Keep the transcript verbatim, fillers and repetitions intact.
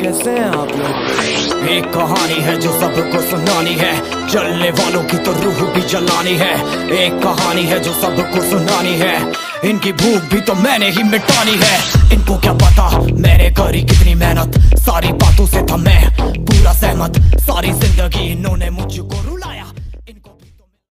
कैसे हैं आप लोग? एक कहानी है जो सबको सुनानी है, जलने वालों की तो रूह भी जलानी है। एक कहानी है जो सबको सुनानी है, इनकी भूख भी तो मैंने ही मिटानी है। इनको क्या पता मैंने करी कितनी मेहनत, सारी बातों से था मैं पूरा सहमत। सारी जिंदगी इन्होंने मुझको रुलाया।